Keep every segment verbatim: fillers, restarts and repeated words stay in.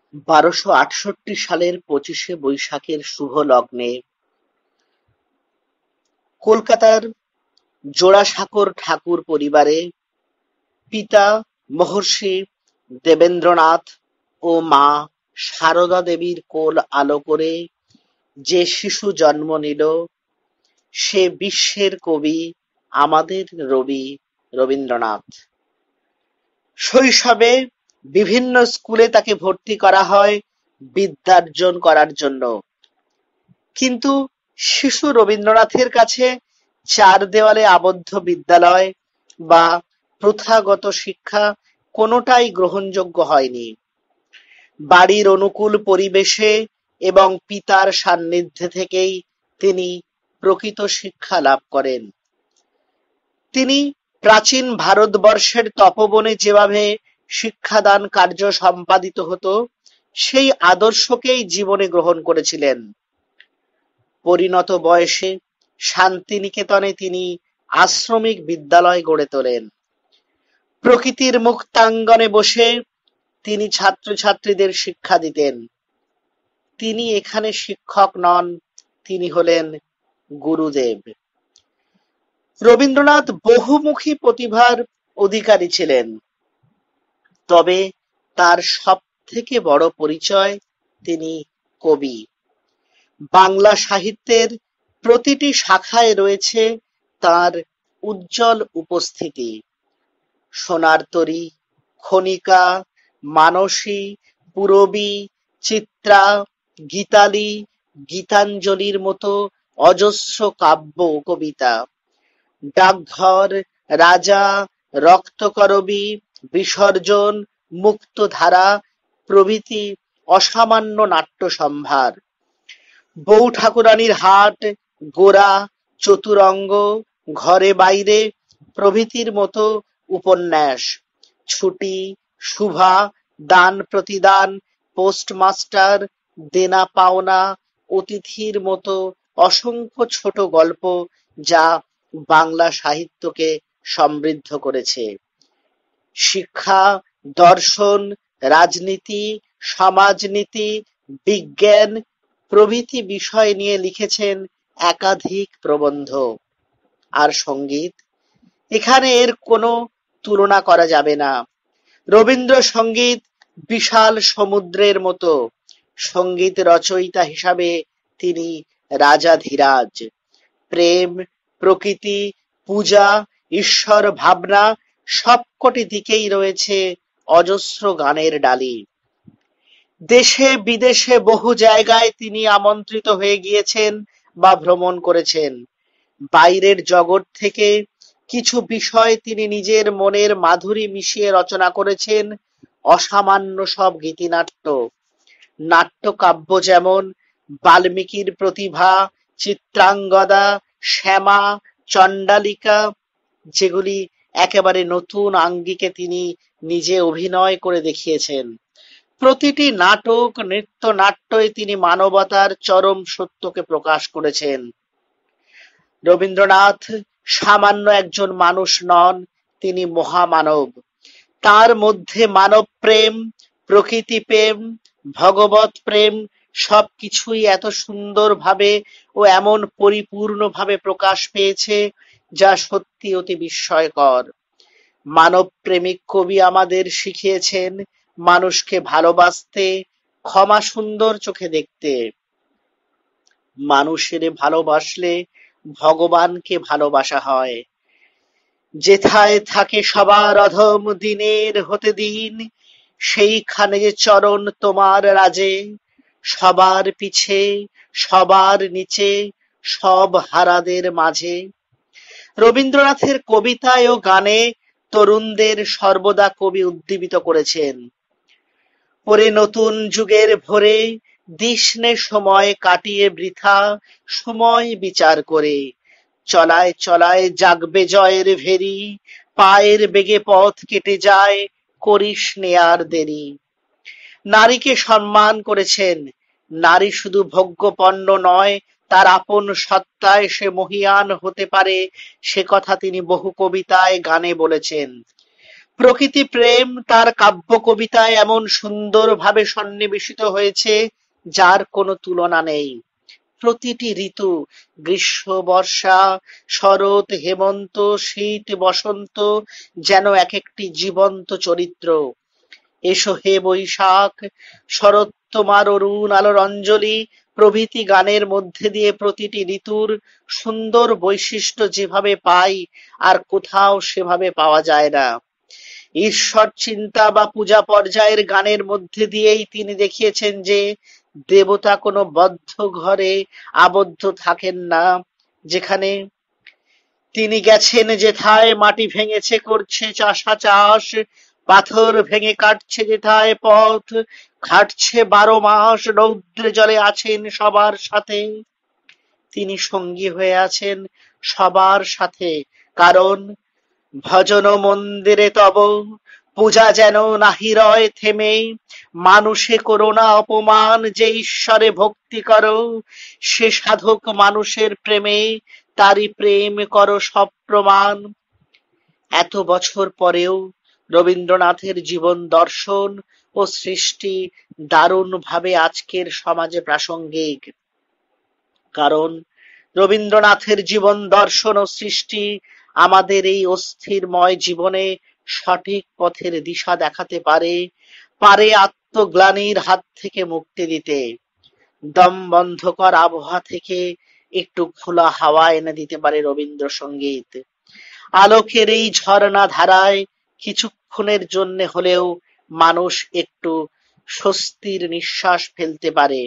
বারোশো আটষট্টি সালের পঁচিশে বৈশাখের শুভ লগ্নে কলকাতার জোড়াসাঁকোর ঠাকুর পরিবারে পিতা মহর্ষি দেবেন্দ্রনাথ ও মা সারদা দেবীর কোল আলো করে যে শিশু জন্ম নিল সে বিশ্বের কবি, আমাদের রবি রবীন্দ্রনাথ। শৈশবে বিভিন্ন স্কুলে তাকে ভর্তি করা হয় বিদ্যার্জন করার জন্য, কিন্তু শিশু রবীন্দ্রনাথের কাছে চার দেওয়ালে আবদ্ধ বিদ্যালয় বা প্রথাগত শিক্ষা কোনোটাই গ্রহণযোগ্য হয়নি। বাড়ির অনুকূল পরিবেশে এবং পিতার সান্নিধ্যে থেকেই তিনি প্রকৃত শিক্ষা লাভ করেন। তিনি প্রাচীন ভারতবর্ষের তপবনে যেভাবে শিক্ষাদান কার্য সম্পাদিত হতো সেই আদর্শকেই জীবনে গ্রহণ করেছিলেন। পরিণত বয়সে শান্তিনিকেতনে তিনি আশ্রমিক বিদ্যালয় গড়ে তোলেন। প্রকৃতির মুক্তাঙ্গনে বসে তিনি ছাত্রছাত্রীদের শিক্ষা দিতেন। তিনি এখানে শিক্ষক নন, তিনি হলেন গুরুদেব। রবীন্দ্রনাথ বহুমুখী প্রতিভার অধিকারী ছিলেন, তবে তার সব থেকে বড় পরিচয় তিনি কবি। বাংলা সাহিত্যের প্রতিটি শাখায় রয়েছে তার উজ্জ্বল উপস্থিতি। সোনার তরী, খনিকা, মানসী, পূরবী, চিত্রা, গীতালি, গীতাঞ্জলির মতো অজস্র কাব্য কবিতা, ডাকঘর, রাজা, রক্তকরবী, বিসর্জন, মুক্তধারা প্রভৃতি অসামান্য নাট্য সম্ভার, বউ ঠাকুরানীর হাট, গোরা, চতুরঙ্গ, ঘরে বাইরে প্রভৃতির মতো উপন্যাস, ছুটি, শুভা, দান প্রতিদান, পোস্টমাস্টার, দেনা পাওনা, অতিথির মতো অসংখ্য ছোট গল্প যা বাংলা সাহিত্যকে সমৃদ্ধ করেছে। শিক্ষা, দর্শন, রাজনীতি, সমাজনীতি, বিজ্ঞান প্রভৃতি বিষয় নিয়ে লিখেছেন একাধিক প্রবন্ধ। আর সঙ্গীত, এখানে এর কোনো তুলনা করা যাবে না। রবীন্দ্রসঙ্গীত বিশাল সমুদ্রের মতো। সঙ্গীত রচয়িতা হিসাবে তিনি রাজাধিরাজ। প্রেম, প্রকৃতি, পূজা, ঈশ্বর ভাবনা সবকটি দিকেই রয়েছে অজস্র গানের ডালি। দেশে বিদেশে বহু জায়গায় তিনি আমন্ত্রিত হয়ে গিয়েছেন বা ভ্রমণ করেছেন। বাইরের জগৎ থেকে কিছু বিষয় তিনি নিজের মনের মাধুরী মিশিয়ে রচনা করেছেন অসামান্য সব গীতিনাট্য। নাট্যকাব্য যেমন বাল্মীকির প্রতিভা, চিত্রাঙ্গদা, শ্যামা, চণ্ডালিকা, যেগুলি একেবারে নতুন আঙ্গিকে তিনি নিজে অভিনয় করে দেখিয়েছেন। প্রতিটি নাটক, নৃত্য নাট্যই তিনি মানবতার চরম সত্যকে প্রকাশ করেছেন। রবীন্দ্রনাথ সামান্য একজন মানুষ নন, তিনি মহামানব। তার মধ্যে মানব প্রেম, প্রকৃতি প্রেম, ভগবত প্রেম সবকিছুই এত সুন্দরভাবে ও এমন পরিপূর্ণভাবে প্রকাশ পেয়েছে যা সত্যি অতি বিস্ময়কর। মানব প্রেমিক কবি আমাদের শিখিয়েছেন মানুষকে ভালোবাসতে, ক্ষমা সুন্দর চোখে দেখতে। মানুষের ভালোবাসলে ভগবানকে ভালোবাসা হয়। যেথায় থাকে সবার অধম দিনের হতে দিন, সেইখানে যে চরণ তোমার রাজে, সবার পিছে সবার নিচে সব হারাদের মাঝে। রবীন্দ্রনাথের কবিতায় ও গানে তরুণদের সর্বদা কবি উদ্দীপিত করেছেন। পরে নতুন যুগের ভোরে দিসনে সময় কাটিয়ে বৃথা সময় বিচার করে, চলায় চলায় জাগবে জয়ের ভেরি, পায়ের বেগে পথ কেটে যায়, করিস নে আর দেরি। নারীকে সম্মান করেছেন। নারী শুধু ভোগ্যপণ্য নয়, তার আপন সত্তায় সে মহীয়ান হতে পারে, সে কথা তিনি বহু কবিতায় গানে বলেছেন। প্রকৃতি প্রেম তার কাব্য কবিতায় এমন সুন্দরভাবে সন্নিবেশিত হয়েছে যার কোনো তুলনা নেই। প্রতিটি ঋতু, গ্রীষ্ম, বর্ষা, শরৎ, হেমন্ত, শীত, বসন্ত যেন এক একটি জীবন্ত চরিত্র। এসো হে বৈশাখ, শরৎ তোমার অরুণ আলোর অঞ্জলি প্রভৃতি গানের মধ্যে দিয়ে প্রতিটি ঋতুর সুন্দর বৈশিষ্ট্য যেভাবে পাই আর কোথাও সেভাবে পাওয়া যায় না। ঈশ্বর চিন্তা বা পূজা পর্যায়ের গানের মধ্যে দিয়েই তিনি দেখিয়েছেন যে দেবতা কোনো বদ্ধ ঘরে আবদ্ধ থাকেন না, যেখানে তিনি গেছেন যেথায় মাটি ভেঙেছে করছে চাষা চাষ, পাথর ভেঙে কাটছে যেথায় পথ, খাটছে বারো মাস রৌদ্রে জলে আছেন সবার সাথে। তিনি সঙ্গী হয়ে আছেন সবার সাথে, কারণ ভজন মন্দিরে তব পূজা যেন নাহি রয় থেমে, মানুষে করোনা অপমান যে ঈশ্বরে ভক্তি করো, সে সাধক মানুষের প্রেমে তারই প্রেম করো সব প্রমাণ। এত বছর পরেও রবীন্দ্রনাথের জীবন দর্শন ও সৃষ্টি দারুণভাবে আজকের সমাজে প্রাসঙ্গিক, কারণ রবীন্দ্রনাথের জীবন দর্শন ও সৃষ্টি আমাদের এই অস্থিরময় জীবনে সঠিক পথের দিশা দেখাতে পারে, পারে আত্মগ্লানির হাত থেকে মুক্তি দিতে, দম বন্ধকর আবহাওয়া থেকে একটু খোলা হাওয়া এনে দিতে পারে রবীন্দ্রসঙ্গীত। আলোকের এই ঝর্ণা ধারায় কিছুক্ষণের জন্য হলেও মানুষ একটু স্বস্তির নিঃশ্বাস ফেলতে পারে।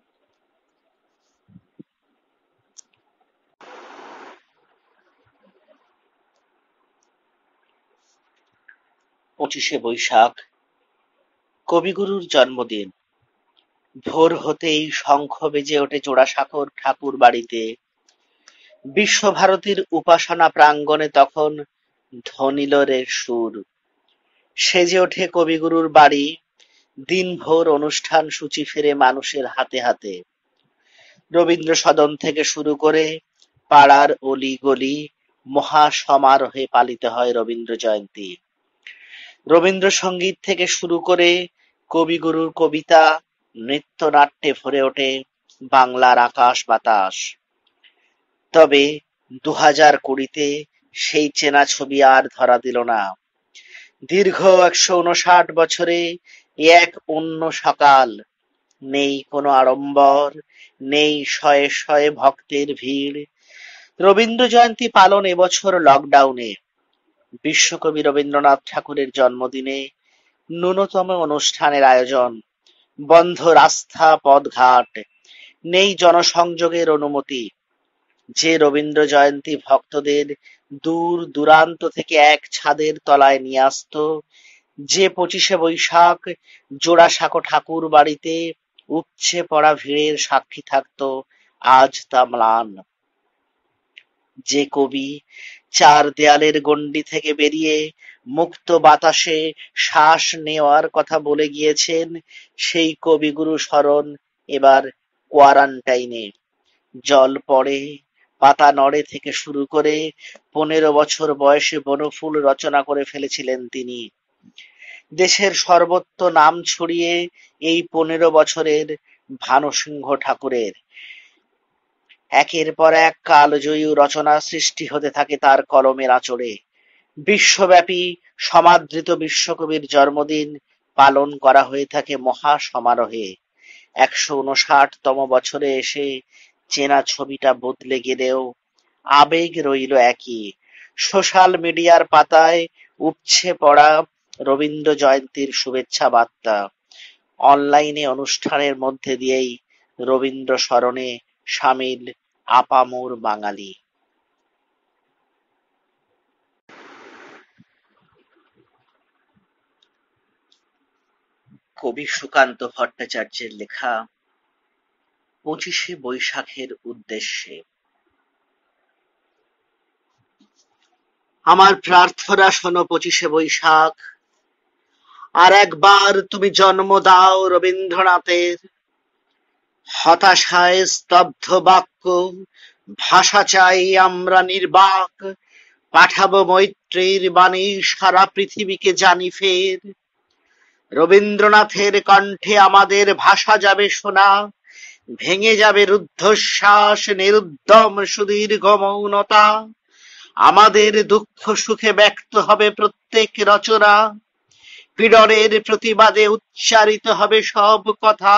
পঁচিশে বৈশাখ কবিগুরুর জন্মদিন। ভোর হতেই শঙ্খ বেজে ওঠে জোড়াসাঁকোর ঠাকুর বাড়িতে। বিশ্বভারতীর উপাসনা প্রাঙ্গণে তখন ধ্বনিলোরের সুর। সেজে ওঠে কবিগুরুর বাড়ি, দিনভর অনুষ্ঠান সূচি ফেরে মানুষের হাতে হাতে। রবীন্দ্র সদন থেকে শুরু করে পাড়ার অলি গলি মহা সমারোহে পালিত হয় রবীন্দ্র জয়ন্তী। রবীন্দ্রসঙ্গীত থেকে শুরু করে কবিগুরুর কবিতা, নৃত্যনাট্যে ভরে ওঠে বাংলার আকাশ বাতাস। তবে দু হাজার কুড়িতে সেই চেনা ছবি আর ধরা দিল না। দীর্ঘ একশো উনষাট বছরে এক অন্য সকাল, নেই কোনো আড়ম্বর, নেই শয়ে শয়ে ভক্তের ভিড়। রবীন্দ্র জয়ন্তী পালন এবছর লকডাউনে। বিশ্বকবি রবীন্দ্রনাথ ঠাকুরের জন্মদিনে ন্যূনতম অনুষ্ঠানের আয়োজন, বন্ধ রাস্তা পথঘাট, নেই জনসংযোগের অনুমতি। যে রবীন্দ্র জয়ন্তী ভক্তদের দূর দূরান্ত থেকে এক ছাদের তলায় নিয়ে আসত, যে পঁচিশে বৈশাখ জোড়াসাঁকো ঠাকুর বাড়িতে উপচে পড়া ভিড়ের সাক্ষী থাকত, আজ তা ম্লান। যে কবি চার দেয়ালের গণ্ডি থেকে বেরিয়ে মুক্ত বাতাসে শ্বাস নেওয়ার কথা বলে গিয়েছেন, সেই কবিগুরু স্মরণ এবার কোয়ারান্টাইনে। জল পড়ে, পাতা নড়ে থেকে শুরু করে পনেরো বছর বয়সে বনফুল রচনা করে ফেলেছিলেন তিনি। দেশের সর্বত্র নাম ছড়িয়ে এই পনেরো বছরের ভানুসিংহ ঠাকুরের একের পর এক কালজয়ী রচনা সৃষ্টি হতে থাকে তার কলমের আঁচড়ে। বিশ্বব্যাপী সমাদৃত বিশ্বকবির জন্মদিন পালন করা হয়ে থাকে মহা সমারোহে। একশো উনষাটতম বছরে এসে চেনা ছবিটা বদলে গেলেও আবেগ রইল একই। সোশ্যাল মিডিয়ার পাতায় উপচে পড়া রবীন্দ্র জয়ন্তীর শুভেচ্ছা বার্তা, অনলাইনে অনুষ্ঠানের মধ্যে দিয়েই রবীন্দ্র স্মরণে সামিল আপামর বাঙালি। কবি সুকান্ত ভট্টাচার্যের লেখা পঁচিশে বৈশাখের উদ্দেশ্যে। আমার প্রার্থনা শোনো পঁচিশে বৈশাখ, আর একবার তুমি জন্ম দাও রবীন্দ্রনাথের। হতাশায় স্তব্ধ বাক্য, ভাষা চাই আমরা নির্বাক, পাঠাবো মৈত্রী রাত্রির বাণী সারা পৃথিবীকে জানি ফের। রবীন্দ্রনাথের কণ্ঠে আমাদের ভাষা যাবে শোনা, ভেঙে যাবে রুদ্ধশ্বাস নিরুদ্যম সুদীর্ঘ মৌনতা। আমাদের দুঃখ সুখে ব্যক্ত হবে প্রত্যেক রচনা, পীড়নের প্রতিবাদে উচ্চারিত হবে সব কথা।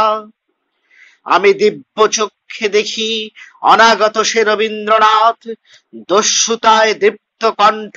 আমি দিব্য চক্ষে দেখি অনাগত সে রবীন্দ্রনাথ, দস্যুতায় দীপ্ত কণ্ঠ,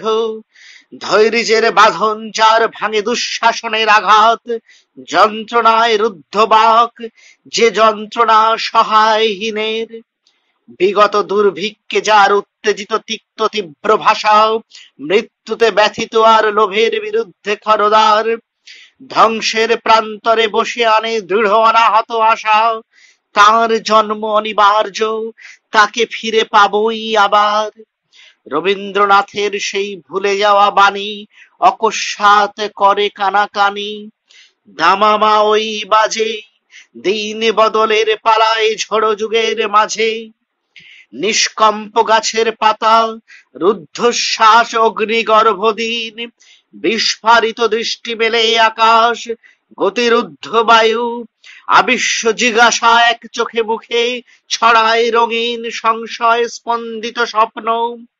ধৈর্যের বাঁধন যার ভাঙে দুঃশাসনের আঘাত, যন্ত্রণায় রুদ্ধ বাক যে যন্ত্রণা সহায়হীনের, বিগত দুর্ভিক্ষে যার উত্তেজিত তিক্ত তীব্র ভাষা, মৃত্যুতে ব্যথিত আর লোভের বিরুদ্ধে খরদার, ধ্বংসের প্রান্তরে বসে আনে দৃঢ় অনাহত আশা। তার জন্ম অনিবার্য, তাকে ফিরে পাবই আবার। রবীন্দ্রনাথের সেই ভুলে যাওয়া বাণী অকস্মাৎ করে কানাকানি। দামামা ওই বাজে দিন বদলের পালায় ঝড় যুগের মাঝে, নিষ্কম্প গাছের পাতা রুদ্ধশ্বাস অগ্নিগর্ভ দিন, বিস্ফারিত দৃষ্টি মেলে আকাশ গতিরুদ্ধ বায়ু, আবিশ্ব জিজ্ঞাসা এক চোখে মুখে ছড়ায় রঙিন সংশয় স্পন্দিত স্বপ্ন।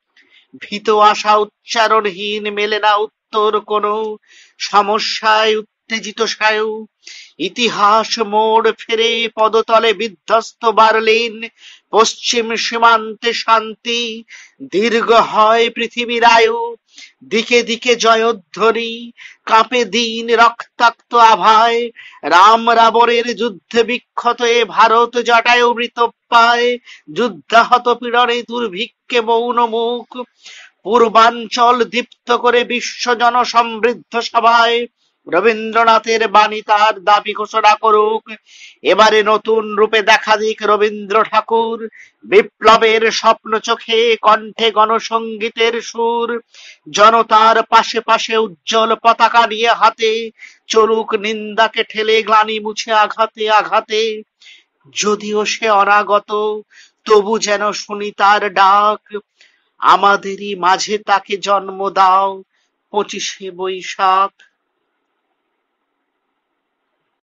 ভীত আশা উচ্চারণহীন মেলে না উত্তর কোনো সমস্যায় উত্তেজিত সায়ু। ইতিহাস মোড় ফেরে পদতলে বিধ্বস্ত বার্লিন, পশ্চিম সীমান্তে শান্তি দীর্ঘ হয় পৃথিবীর আয়ু। দিকে দিকে জয়ধ্বনি কাঁপে দিন রক্তাক্ত আভায়, রাম রাবণের যুদ্ধে বিক্ষত এ ভারত জটায়ু মৃত পায়, যুদ্ধাহত পীড়নে দুর্ভিক্ষে মৌন মুখ, পূর্বাঞ্চল দীপ্ত করে বিশ্ব জন সমৃদ্ধ সভায়। রবীন্দ্রনাথের বাণী তার দাবি ঘোষণা করুক, এবারে নতুন রূপে দেখা দিক রবীন্দ্র ঠাকুর। বিপ্লবের স্বপ্ন চোখে কণ্ঠে গণসঙ্গীতের সুর, জনতার পাশে পাশে উজ্জ্বল পতাকা নিয়ে হাতে, চলুক নিন্দাকে ঠেলে গ্লানি মুছে আঘাতে আঘাতে। যদিও সে অনাগত, তবু যেন শুনি তার ডাক, আমাদেরই মাঝে তাকে জন্ম দাও পঁচিশে বৈশাখ।